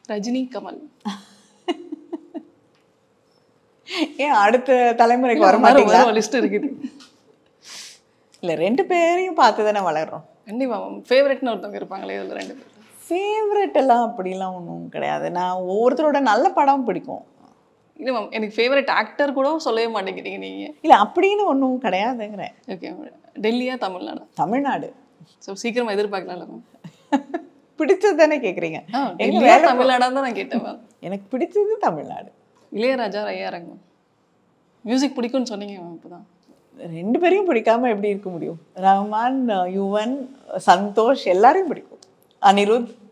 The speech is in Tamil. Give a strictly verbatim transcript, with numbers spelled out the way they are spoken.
ரஜினி, கமல். ஏன் அடுத்த தலைமுறைக்கு வர மாட்டீங்களா? லிஸ்ட் இருக்குது. இல்லை, ரெண்டு பேரையும் பார்த்து தானே வளர்றோம். கண்டிப்பா மேம். ஃபேவரட்னு ஒருத்தவங்க இருப்பாங்களே, இதில் ரெண்டு பேர். ஃபேவரட் எல்லாம் அப்படிலாம் ஒன்றும் கிடையாது. நான் ஒவ்வொருத்தரோட நல்ல படம் பிடிக்கும். இல்லை மேம், எனக்கு ஃபேவரட் ஆக்டர் கூட சொல்லவே மாட்டேங்கிறீங்க நீங்கள். இல்லை, அப்படின்னு ஒன்றும் கிடையாதுங்கிறேன். ஓகே. டெல்லியா தமிழ்நாடு? தமிழ்நாடு. ஸோ சீக்கிரமாக எதிர்பார்க்கலாம்ல மேம். பிடிச்சது தானே கேட்குறீங்க? டெல்லியா தமிழ்நாடாக தான் நான் கேட்டேன் மேம். எனக்கு பிடிச்சது தமிழ்நாடு. இளையராஜா, ஐயாரங்க மேம். மியூசிக் பிடிக்கும்னு சொன்னீங்க மேம். இப்போ தான் ரெண்டு பேரையும் பிடிக்காம எப்படி இருக்க முடியும்? ரஹ்மான், யுவன், சந்தோஷ் எல்லாரையும் பிடிக்கும். அனிருத்